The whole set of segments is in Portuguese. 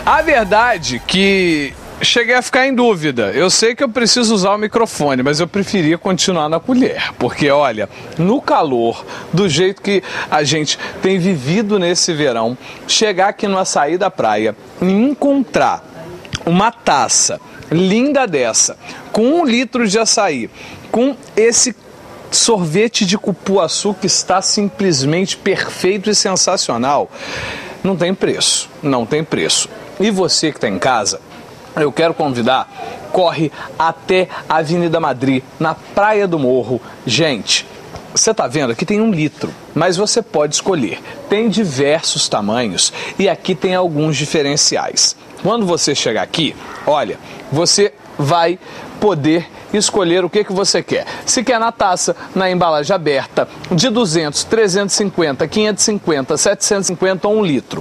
A verdade que cheguei a ficar em dúvida. Eu sei que eu preciso usar o microfone, mas eu preferia continuar na colher. Porque, olha, no calor, do jeito que a gente tem vivido nesse verão, chegar aqui no Açaí da Praia e encontrar uma taça linda dessa, com 1 litro de açaí, com esse sorvete de cupuaçu que está simplesmente perfeito e sensacional, não tem preço, não tem preço. E você que está em casa, eu quero convidar, corre até a Avenida Madrid, na Praia do Morro. Gente, você está vendo? Aqui tem 1 litro, mas você pode escolher. Tem diversos tamanhos e aqui tem alguns diferenciais. Quando você chegar aqui, olha, você vai poder escolher o que você quer. Se quer na taça, na embalagem aberta, de 200, 350, 550, 750 ou 1 litro.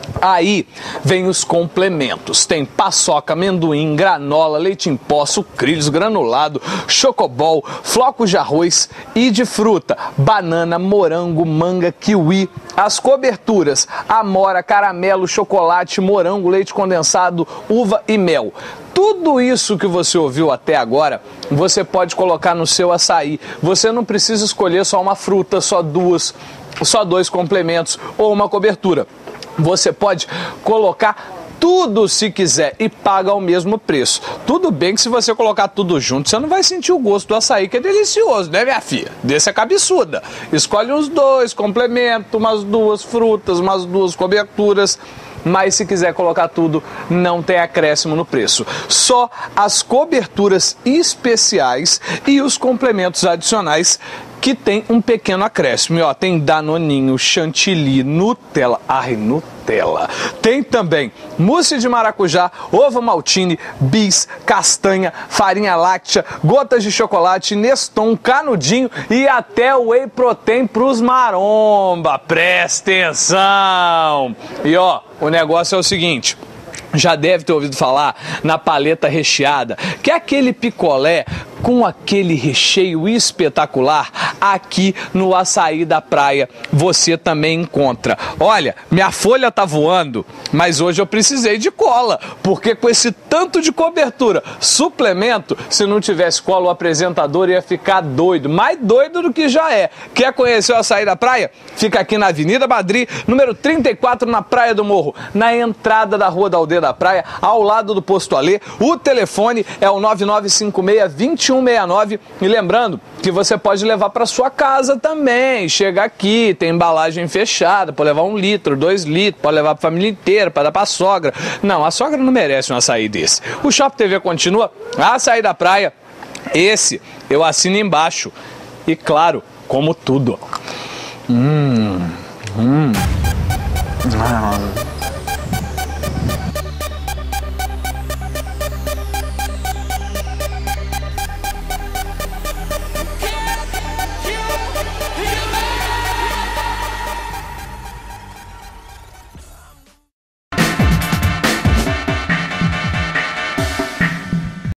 Aí vem os complementos, tem paçoca, amendoim, granola, leite em pó, sucrilhos, granulado, chocobol, flocos de arroz e de fruta, banana, morango, manga, kiwi, as coberturas, amora, caramelo, chocolate, morango, leite condensado, uva e mel. Tudo isso que você ouviu até agora, você pode colocar no seu açaí. Você não precisa escolher só uma fruta, só 2 complementos ou uma cobertura. Você pode colocar tudo se quiser e paga o mesmo preço. Tudo bem que se você colocar tudo junto, você não vai sentir o gosto do açaí, que é delicioso, né, minha filha? Desse é cabeçuda. Escolhe uns 2 complementos, umas 2 frutas, umas 2 coberturas. Mas se quiser colocar tudo, não tem acréscimo no preço. Só as coberturas especiais e os complementos adicionais que tem um pequeno acréscimo. E, ó, tem danoninho, chantilly, Nutella. Ai, Nutella. Tem também mousse de maracujá, ovo maltine, bis, castanha, farinha láctea, gotas de chocolate, Neston, canudinho e até whey protein pros maromba. Presta atenção! E, ó, o negócio é o seguinte, já deve ter ouvido falar na paleta recheada, que é aquele picolé com aquele recheio espetacular. Aqui no Açaí da Praia você também encontra. Olha, minha folha tá voando, mas hoje eu precisei de cola, porque com esse tanto de cobertura, suplemento, se não tivesse cola o apresentador ia ficar doido, mais doido do que já é. Quer conhecer o Açaí da Praia? Fica aqui na Avenida Madrid, número 34, na Praia do Morro, na entrada da Rua da Aldeia da Praia, ao lado do Posto Alê. O telefone é o 9956-2169. E lembrando que você pode levar para sua casa também. Chega aqui, tem embalagem fechada, pode levar 1 litro, 2 litros, pode levar para a família inteira, para dar para a sogra. Não, a sogra não merece um açaí desse. O Shop TV continua, Açaí da Praia. Esse eu assino embaixo. E claro, como tudo.